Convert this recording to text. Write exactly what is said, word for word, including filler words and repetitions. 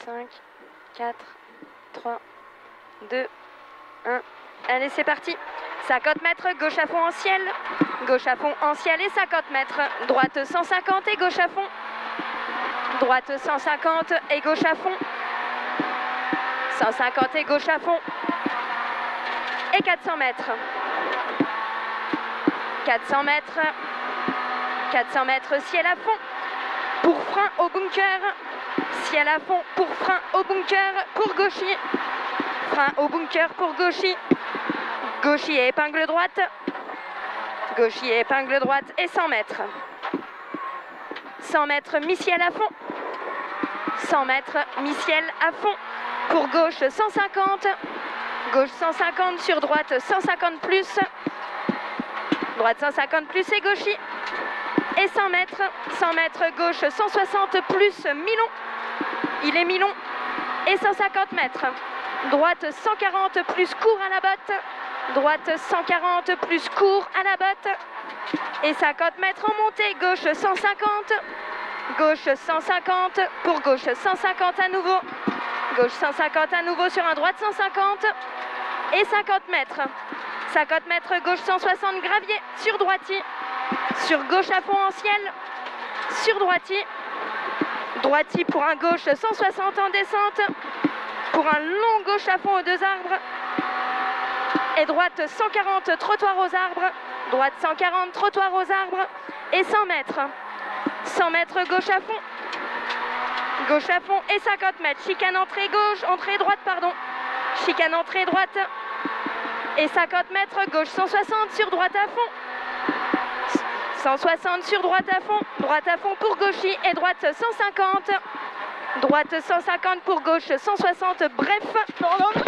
cinq, quatre, trois, deux, un. Allez, c'est parti. cinquante mètres, gauche à fond en ciel. Gauche à fond en ciel et cinquante mètres. Droite cent cinquante et gauche à fond. Droite cent cinquante et gauche à fond. cent cinquante et gauche à fond. Et quatre cents mètres. quatre cents mètres. quatre cents mètres, ciel à fond. Pour frein au bunker. Ciel à fond pour frein au bunker pour gauchy. Frein au bunker pour gauchy. Gauchy et épingle droite. Gauchy et épingle droite et cent mètres. cent mètres, mi-ciel à fond. cent mètres, mi-ciel à fond. Pour gauche, cent cinquante. Gauche cent cinquante, sur droite, cent cinquante plus. Droite cent cinquante plus et gauchy. Et cent mètres. cent mètres, gauche, cent soixante plus, mi-long. Il est mi-long. Et cent cinquante mètres. Droite cent quarante plus court à la botte. Droite cent quarante plus court à la botte. Et cinquante mètres en montée. Gauche cent cinquante. Gauche cent cinquante. Pour gauche cent cinquante à nouveau. Gauche cent cinquante à nouveau sur un droite cent cinquante. Et cinquante mètres. cinquante mètres, gauche cent soixante gravier. Sur droitier. Sur gauche à fond en ciel. Sur droitier. Droitier pour un gauche cent soixante en descente. Pour un long gauche à fond aux deux arbres. Et droite cent quarante, trottoir aux arbres. Droite cent quarante, trottoir aux arbres. Et cent mètres. cent mètres, gauche à fond. Gauche à fond et cinquante mètres. Chicane entrée gauche, entrée droite, pardon. Chicane entrée droite. Et cinquante mètres, gauche cent soixante, sur droite à fond. cent soixante sur droite à fond. Droite à fond pour gauchy et droite cent cinquante. Droite cent cinquante pour gauche cent soixante. Bref.